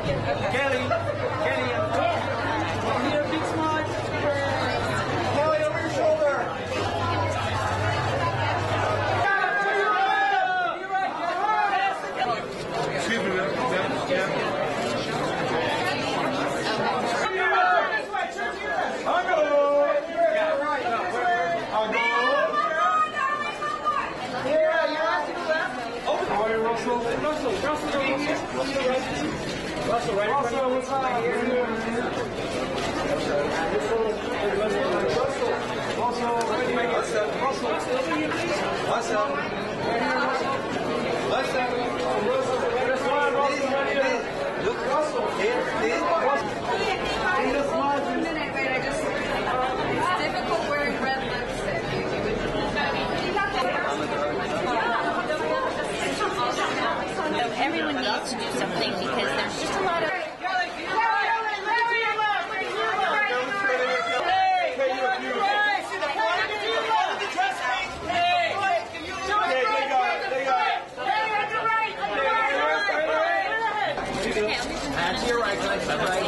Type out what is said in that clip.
Kelly, need a big smile. Kelly, over your shoulder. Excuse me, Russell, right in front of you. Right here. Russell, right here. Russell, over here, please. What's up? Right here, Russell. What's up? Russell, that's why Russell, right here. Look, Russell. Here, please. It's difficult wearing red lipstick. So everyone needs to do something because there's just a lot of... To your right, guys.